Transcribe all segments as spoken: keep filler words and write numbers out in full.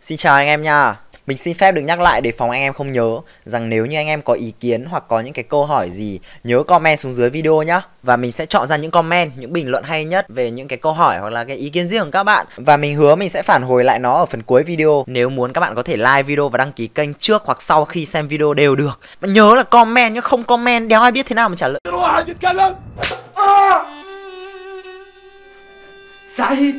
Xin chào anh em nha. Mình xin phép được nhắc lại để phòng anh em không nhớ rằng nếu như anh em có ý kiến hoặc có những cái câu hỏi gì, nhớ comment xuống dưới video nhá. Và mình sẽ chọn ra những comment, những bình luận hay nhất về những cái câu hỏi hoặc là cái ý kiến riêng của các bạn. Và mình hứa mình sẽ phản hồi lại nó ở phần cuối video. Nếu muốn các bạn có thể like video và đăng ký kênh trước hoặc sau khi xem video đều được. Mà nhớ là comment nhá, không comment đéo ai biết thế nào mà trả lời. سعيد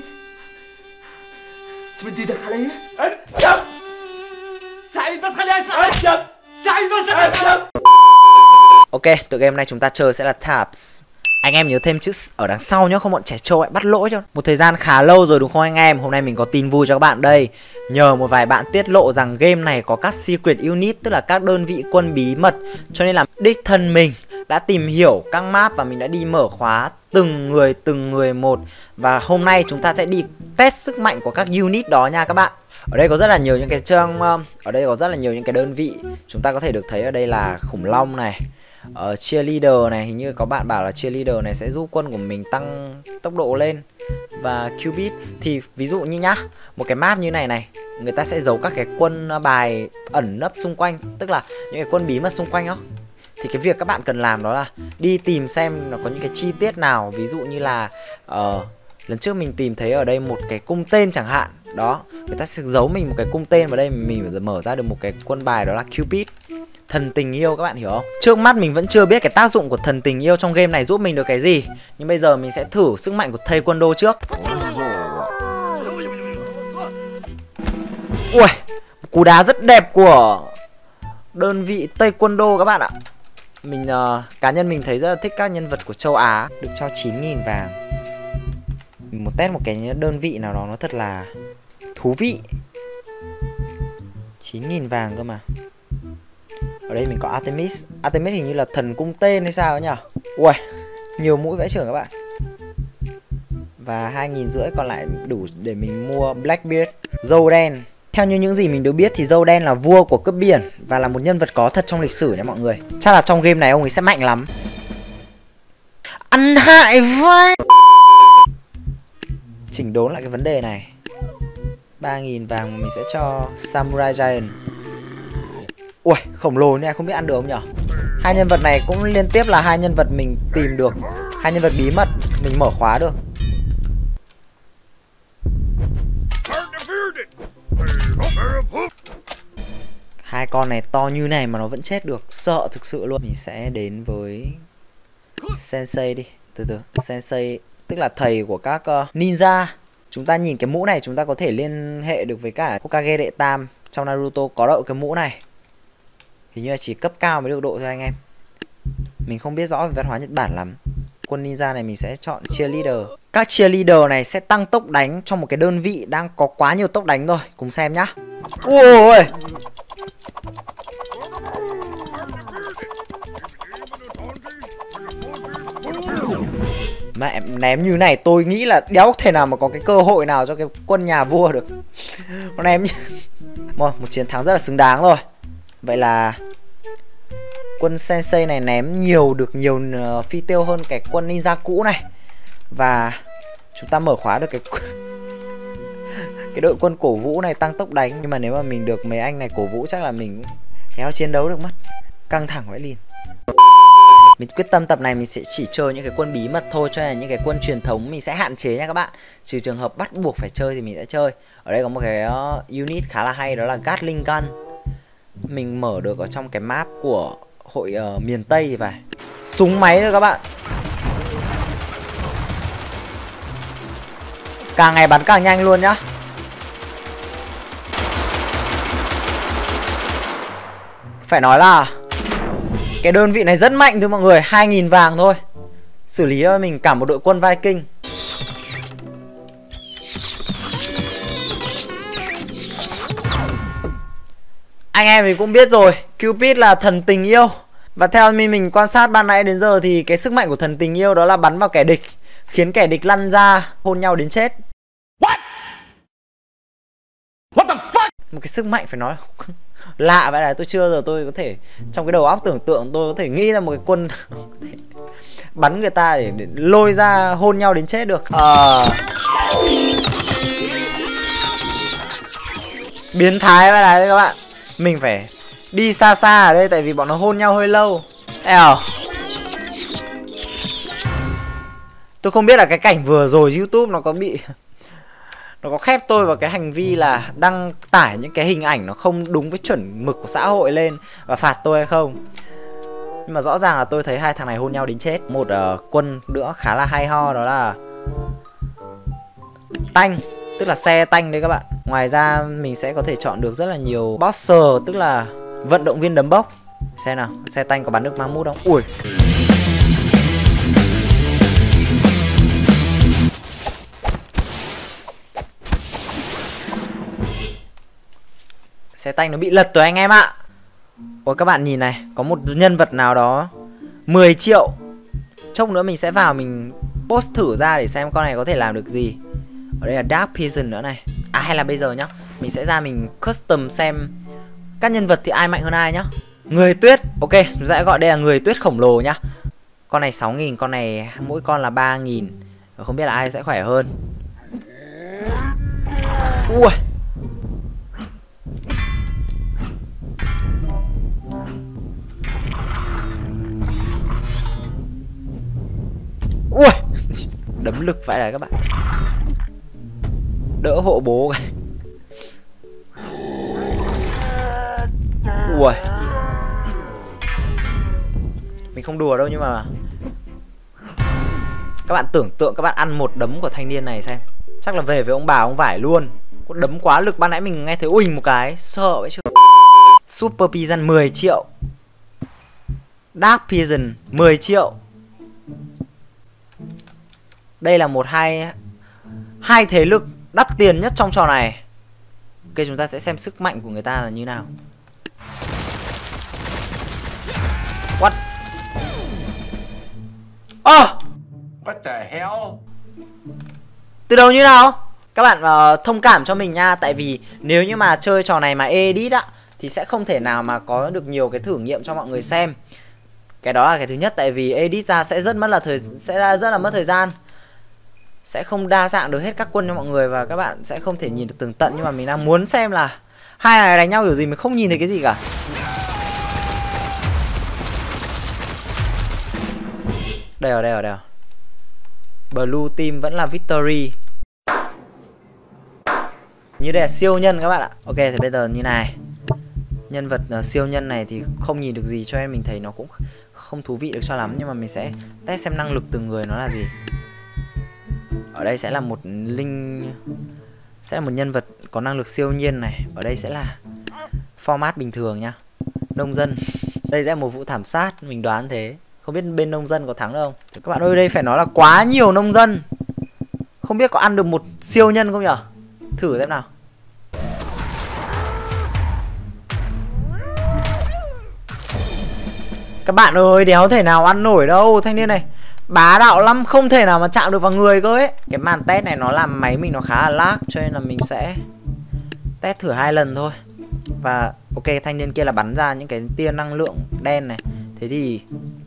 تمد ايدك علي ارجع سعيد بس خليني اشرح ارجع سعيد بس ارجع. Ok, tựa game này chúng ta chơi sẽ là Taps. Anh em nhớ thêm chữ ở đằng sau nhá, không bọn trẻ trâu lại bắt lỗi cho. Một thời gian khá lâu rồi đúng không anh em? Hôm nay mình có tin vui cho các bạn đây. Nhờ một vài bạn tiết lộ rằng game này có các secret unit, tức là các đơn vị quân bí mật, cho nên là đích thân mình đã tìm hiểu các map và mình đã đi mở khóa từng người từng người một. Và hôm nay chúng ta sẽ đi test sức mạnh của các unit đó nha các bạn. Ở đây có rất là nhiều những cái chương, ở đây có rất là nhiều những cái đơn vị. Chúng ta có thể được thấy ở đây là khủng long này, ở cheerleader này, hình như có bạn bảo là cheerleader này sẽ giúp quân của mình tăng tốc độ lên. Và Cupid thì ví dụ như nhá, một cái map như này này, người ta sẽ giấu các cái quân bài ẩn nấp xung quanh, tức là những cái quân bí mật xung quanh đó. Thì cái việc các bạn cần làm đó là đi tìm xem nó có những cái chi tiết nào. Ví dụ như là uh, lần trước mình tìm thấy ở đây một cái cung tên chẳng hạn. Đó, người ta sẽ giấu mình một cái cung tên vào đây, mình phải mở ra được một cái quân bài đó là Cupid, thần tình yêu, các bạn hiểu không? Trước mắt mình vẫn chưa biết cái tác dụng của thần tình yêu trong game này giúp mình được cái gì. Nhưng bây giờ mình sẽ thử sức mạnh của Taekwondo trước. Ui, cú đá rất đẹp của đơn vị Taekwondo các bạn ạ. Mình uh, cá nhân mình thấy rất là thích các nhân vật của châu Á. Được cho chín nghìn vàng. Mình muốn test một cái đơn vị nào đó nó thật là thú vị. Chín nghìn vàng cơ mà. Ở đây mình có Artemis. Artemis hình như là thần cung tên hay sao ấy nhỉ? Ui, nhiều mũi vẽ trưởng các bạn. Và hai nghìn rưỡi còn lại đủ để mình mua Blackbeard. Dâu đen. Theo như những gì mình được biết thì dâu đen là vua của cướp biển và là một nhân vật có thật trong lịch sử nha mọi người. Chắc là trong game này ông ấy sẽ mạnh lắm. Ăn hại vậy. Chỉnh đốn lại cái vấn đề này. Ba nghìn vàng mình sẽ cho Samurai Giant. Ui, khổng lồ nha, không biết ăn được không nhở? Hai nhân vật này cũng liên tiếp là hai nhân vật mình tìm được, hai nhân vật bí mật mình mở khóa được. Hai con này to như này mà nó vẫn chết được, sợ thực sự luôn. Mình sẽ đến với Sensei đi. Từ từ, Sensei tức là thầy của các uh, ninja. Chúng ta nhìn cái mũ này chúng ta có thể liên hệ được với cả Hokage đệ tam trong Naruto có đội cái mũ này. Hình như là chỉ cấp cao mới được độ thôi anh em. Mình không biết rõ về văn hóa Nhật Bản lắm. Quân ninja này mình sẽ chọn cheerleader. Các cheerleader này sẽ tăng tốc đánh cho một cái đơn vị đang có quá nhiều tốc đánh rồi. Cùng xem nhá. Ôi, mẹ, ném như này tôi nghĩ là đéo thể nào mà có cái cơ hội nào cho cái quân nhà vua được. Nó ném như... một chiến thắng rất là xứng đáng rồi. Vậy là quân Sensei này ném nhiều được nhiều phi tiêu hơn cái quân ninja cũ này. Và chúng ta mở khóa được cái cái đội quân cổ vũ này tăng tốc đánh. Nhưng mà nếu mà mình được mấy anh này cổ vũ chắc là mình kéo chiến đấu được mất. Căng thẳng vãi lìn. Mình quyết tâm tập này mình sẽ chỉ chơi những cái quân bí mật thôi, cho nên là những cái quân truyền thống mình sẽ hạn chế nha các bạn. Trừ trường hợp bắt buộc phải chơi thì mình sẽ chơi. Ở đây có một cái unit khá là hay, đó là Gatling Gun. Mình mở được ở trong cái map của hội uh, miền Tây thì phải. Súng máy thôi các bạn. Càng ngày bắn càng nhanh luôn nhá. Phải nói là cái đơn vị này rất mạnh thôi mọi người. Hai nghìn vàng thôi. Xử lý cho mình cả một đội quân Viking. Anh em thì cũng biết rồi, Cupid là thần tình yêu. Và theo mình mình quan sát ban nãy đến giờ thì cái sức mạnh của thần tình yêu đó là bắn vào kẻ địch, khiến kẻ địch lăn ra, hôn nhau đến chết. What? What the fuck? Một cái sức mạnh phải nói lạ vậy này, tôi chưa giờ tôi có thể trong cái đầu óc tưởng tượng tôi có thể nghĩ ra một cái quân bắn người ta để, để lôi ra hôn nhau đến chết được. Ờ... Biến thái vậy này các bạn. Mình phải đi xa xa ở đây tại vì bọn nó hôn nhau hơi lâu. Eo. Tôi không biết là cái cảnh vừa rồi YouTube nó có bị nó có khép tôi vào cái hành vi là đăng tải những cái hình ảnh nó không đúng với chuẩn mực của xã hội lên và phạt tôi hay không. Nhưng mà rõ ràng là tôi thấy hai thằng này hôn nhau đến chết. Một uh, quân nữa khá là hay ho đó là tanh, tức là xe tanh đấy các bạn. Ngoài ra mình sẽ có thể chọn được rất là nhiều boxer, tức là vận động viên đấm bốc. Xem nào, xe tanh có bắn được mammoth không? Ui. Xe tanh nó bị lật rồi anh em ạ. Ôi các bạn nhìn này, có một nhân vật nào đó mười triệu. Chốc nữa mình sẽ vào mình post thử ra để xem con này có thể làm được gì. Ở đây là Dark Pigeon nữa này. À hay là bây giờ nhá, mình sẽ ra mình custom xem các nhân vật thì ai mạnh hơn ai nhá. Người tuyết, ok, chúng ta sẽ gọi đây là người tuyết khổng lồ nhá. Con này sáu nghìn, con này mỗi con là ba nghìn. Không biết là ai sẽ khỏe hơn. Ui. Ui. Đấm lực vậy này các bạn. Đỡ hộ bố cái. Ui. Mình không đùa đâu nhưng mà các bạn tưởng tượng các bạn ăn một đấm của thanh niên này xem. Chắc là về với ông bà ông vải luôn. Có đấm quá lực, ban nãy mình nghe thấy uỳnh một cái. Sợ vậy chứ. Super Pigeon mười triệu. Dark Pigeon mười triệu. Đây là một hai hai thế lực đắt tiền nhất trong trò này. Ok, chúng ta sẽ xem sức mạnh của người ta là như nào. What? Oh! What the hell? Từ đầu như nào? Các bạn uh, thông cảm cho mình nha. Tại vì nếu như mà chơi trò này mà edit á thì sẽ không thể nào mà có được nhiều cái thử nghiệm cho mọi người xem. Cái đó là cái thứ nhất. Tại vì edit ra sẽ rất mất là thời sẽ rất là mất thời gian. Sẽ không đa dạng được hết các quân cho mọi người. Và các bạn sẽ không thể nhìn được tường tận. Nhưng mà mình đang muốn xem là hai này đánh nhau kiểu gì. Mình không nhìn thấy cái gì cả. Đây rồi, đây rồi, đây rồi. Blue team vẫn là victory. Như đây là siêu nhân các bạn ạ. Ok, thì bây giờ như này. Nhân vật uh, siêu nhân này thì không nhìn được gì, cho nên mình thấy nó cũng không thú vị được cho lắm. Nhưng mà mình sẽ test xem năng lực từng người nó là gì. Ở đây sẽ là một linh, sẽ là một nhân vật có năng lực siêu nhiên này. Ở đây sẽ là format bình thường nha. Nông dân. Đây sẽ là một vụ thảm sát, mình đoán thế. Không biết bên nông dân có thắng đâu không. Thì các bạn ơi, đây phải nói là quá nhiều nông dân. Không biết có ăn được một siêu nhân không nhở. Thử xem nào. Các bạn ơi, đéo thể nào ăn nổi đâu. Thanh niên này bá đạo lắm, không thể nào mà chạm được vào người cơ ấy. Cái màn test này nó làm máy mình nó khá là lag, cho nên là mình sẽ test thử hai lần thôi. Và ok, thanh niên kia là bắn ra những cái tia năng lượng đen này. Thế thì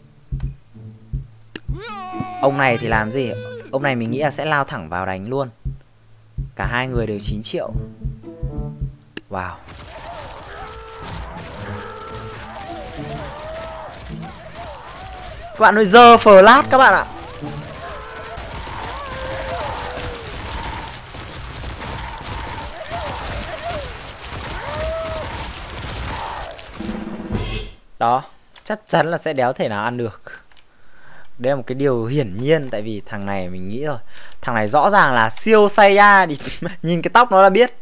ông này thì làm gì? Ông này mình nghĩ là sẽ lao thẳng vào đánh luôn. Cả hai người đều chín triệu. Wow. Các bạn ơi, giờ flash các bạn ạ. Đó, chắc chắn là sẽ đéo thể nào ăn được. Đây là một cái điều hiển nhiên. Tại vì thằng này mình nghĩ rồi, thằng này rõ ràng là siêu Saiya. Thì nhìn cái tóc nó là biết.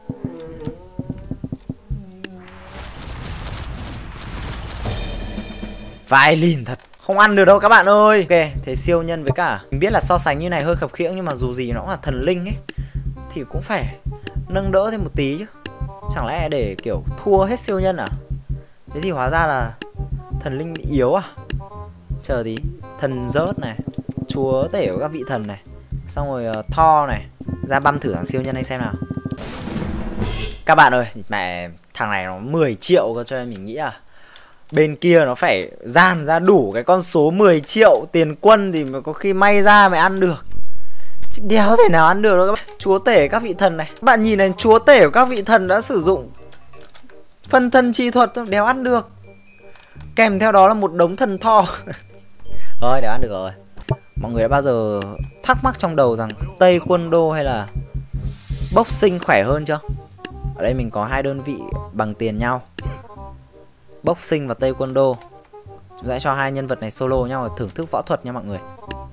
Vai lìn thật, không ăn được đâu các bạn ơi. Ok, thế siêu nhân với cả mình biết là so sánh như này hơi khập khiễng, nhưng mà dù gì nó cũng là thần linh ấy thì cũng phải nâng đỡ thêm một tí chứ. Chẳng lẽ để kiểu thua hết siêu nhân à? Thế thì hóa ra là thần linh bị yếu à? Chờ tí. Thần rớt này, chúa tể của các vị thần này, xong rồi uh, Thor này. Ra băm thử thằng siêu nhân anh xem nào. Các bạn ơi, mẹ thằng này nó mười triệu cơ, cho nên mình nghĩ là bên kia nó phải dàn ra đủ cái con số mười triệu tiền quân thì mới có khi may ra mày ăn được. Chứ đéo thể nào ăn được đâu các bạn. Chúa tể các vị thần này. Các bạn nhìn này, chúa tể của các vị thần đã sử dụng phân thân chi thuật, đéo ăn được. Kèm theo đó là một đống thần thò. Thôi đéo ăn được rồi. Mọi người đã bao giờ thắc mắc trong đầu rằng Taekwondo hay là boxing khỏe hơn chưa? Ở đây mình có hai đơn vị bằng tiền nhau, boxing và Taekwondo. Chúng ta sẽ cho hai nhân vật này solo nhau và thưởng thức võ thuật nha mọi người.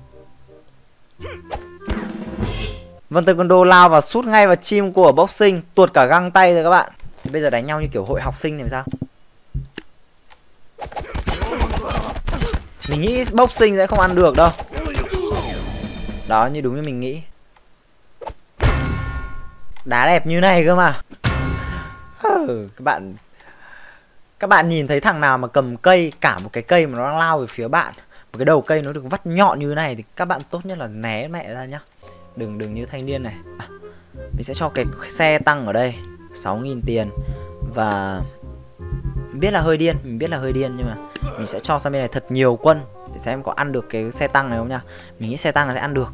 Vâng, Taekwondo lao và sút ngay vào chim của boxing, tuột cả găng tay rồi các bạn. Thì bây giờ đánh nhau như kiểu hội học sinh thì sao? Mình nghĩ boxing sẽ không ăn được đâu. Đó, như đúng như mình nghĩ. Đá đẹp như này cơ mà. Ừ, các bạn Các bạn nhìn thấy thằng nào mà cầm cây, cả một cái cây mà nó đang lao về phía bạn, một cái đầu cây nó được vắt nhọn như thế này, thì các bạn tốt nhất là né mẹ ra nhá. Đừng đừng như thanh niên này. À, mình sẽ cho cái xe tăng ở đây sáu nghìn tiền. Và mình biết là hơi điên, mình biết là hơi điên nhưng mà mình sẽ cho sang bên này thật nhiều quân để xem có ăn được cái xe tăng này không nha. Mình nghĩ xe tăng là sẽ ăn được.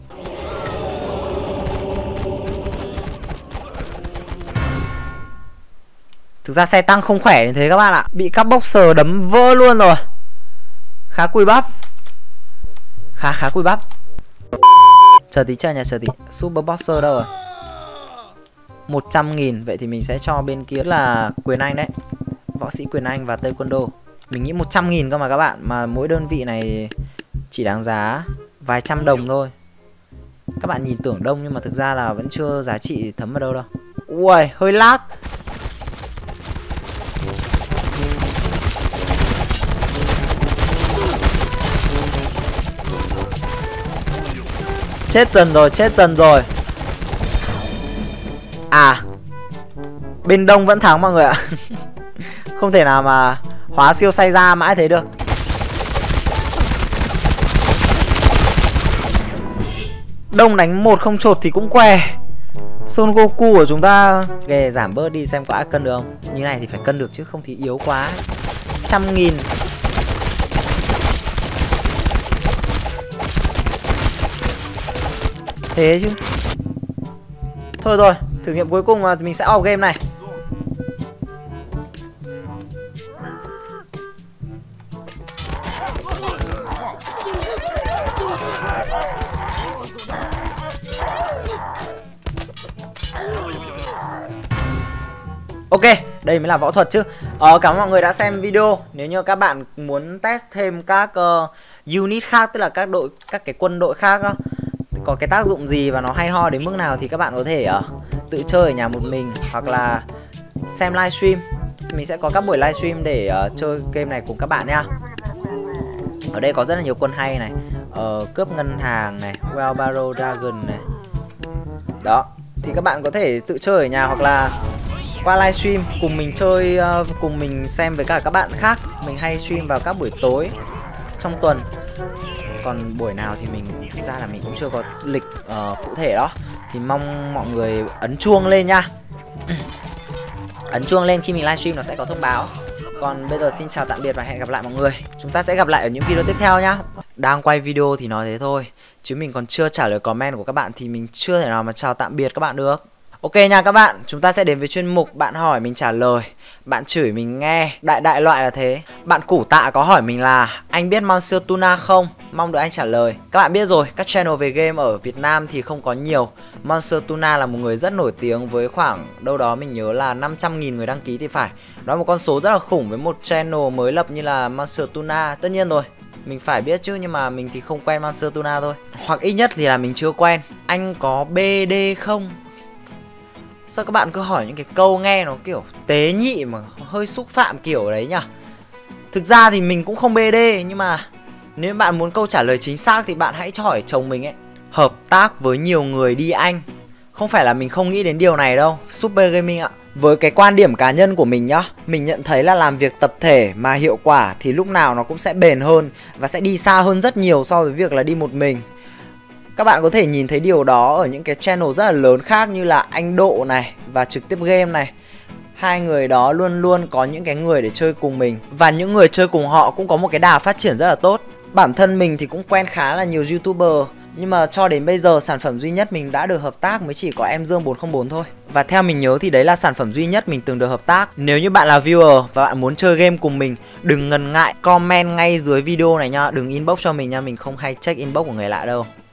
Thực ra xe tăng không khỏe như thế các bạn ạ. Bị các boxer đấm vỡ luôn rồi. Khá cùi bắp. Khá khá cùi bắp. Chờ tí chờ nhà chờ tí. Super boxer đâu rồi? một trăm nghìn. Vậy thì mình sẽ cho bên kia là quyền Anh đấy. Võ sĩ quyền Anh và Taekwondo. Mình nghĩ một trăm nghìn cơ mà các bạn. Mà mỗi đơn vị này chỉ đáng giá vài trăm đồng thôi. Các bạn nhìn tưởng đông nhưng mà thực ra là vẫn chưa giá trị thấm vào đâu đâu. Ui, hơi lag. Chết dần rồi, chết dần rồi. À, bên đông vẫn thắng mọi người ạ. Không thể nào mà hóa siêu say ra mãi thế được. Đông đánh một không chột thì cũng què. Son Goku của chúng ta về giảm bớt đi xem có ai cân được không. Như này thì phải cân được chứ không thì yếu quá. Trăm nghìn. Thế chứ. Thôi rồi, thử nghiệm cuối cùng là mình sẽ off game này. Ok, đây mới là võ thuật chứ. Ờ, cảm ơn mọi người đã xem video. Nếu như các bạn muốn test thêm các uh, unit khác, tức là các đội, các cái quân đội khác đó, có cái tác dụng gì và nó hay ho đến mức nào thì các bạn có thể uh, tự chơi ở nhà một mình hoặc là xem livestream. Mình sẽ có các buổi livestream để uh, chơi game này cùng các bạn nha. Ở đây có rất là nhiều quân hay này, uh, cướp ngân hàng này, Wheelbarrow Dragon này. Đó, thì các bạn có thể tự chơi ở nhà hoặc là qua livestream cùng mình chơi, uh, cùng mình xem với cả các bạn khác. Mình hay stream vào các buổi tối trong tuần. Còn buổi nào thì mình thực ra là mình cũng chưa có lịch uh, cụ thể đó. Thì mong mọi người ấn chuông lên nha. Ấn chuông lên khi mình livestream nó sẽ có thông báo. Còn bây giờ xin chào tạm biệt và hẹn gặp lại mọi người. Chúng ta sẽ gặp lại ở những video tiếp theo nhá. Đang quay video thì nói thế thôi, chứ mình còn chưa trả lời comment của các bạn thì mình chưa thể nào mà chào tạm biệt các bạn được. Ok nha các bạn, chúng ta sẽ đến với chuyên mục bạn hỏi mình trả lời, bạn chửi mình nghe, đại đại loại là thế. Bạn Củ Tạ có hỏi mình là anh biết Monsieur Tuna không? Mong được anh trả lời. Các bạn biết rồi, các channel về game ở Việt Nam thì không có nhiều. Monsieur Tuna là một người rất nổi tiếng với khoảng đâu đó mình nhớ là năm trăm nghìn người đăng ký thì phải. Đó là một con số rất là khủng với một channel mới lập như là Monsieur Tuna. Tất nhiên rồi, mình phải biết chứ, nhưng mà mình thì không quen Monsieur Tuna thôi. Hoặc ít nhất thì là mình chưa quen. Anh có bê đê không? Sao các bạn cứ hỏi những cái câu nghe nó kiểu tế nhị mà hơi xúc phạm kiểu đấy nhỉ? Thực ra thì mình cũng không bê đê, nhưng mà nếu bạn muốn câu trả lời chính xác thì bạn hãy hỏi chồng mình ấy. Hợp tác với nhiều người đi anh. Không phải là mình không nghĩ đến điều này đâu, Super Gaming ạ. Với cái quan điểm cá nhân của mình nhá, mình nhận thấy là làm việc tập thể mà hiệu quả thì lúc nào nó cũng sẽ bền hơn và sẽ đi xa hơn rất nhiều so với việc là đi một mình. Các bạn có thể nhìn thấy điều đó ở những cái channel rất là lớn khác như là Anh Độ này và Trực Tiếp Game này. Hai người đó luôn luôn có những cái người để chơi cùng mình, và những người chơi cùng họ cũng có một cái đà phát triển rất là tốt. Bản thân mình thì cũng quen khá là nhiều YouTuber, Nhưng mà cho đến bây giờ sản phẩm duy nhất mình đã được hợp tác mới chỉ có Em Dương bốn không bốn thôi. Và theo mình nhớ thì đấy là sản phẩm duy nhất mình từng được hợp tác. Nếu như bạn là viewer và bạn muốn chơi game cùng mình, đừng ngần ngại comment ngay dưới video này nha, đừng inbox cho mình nha, mình không hay check inbox của người lạ đâu.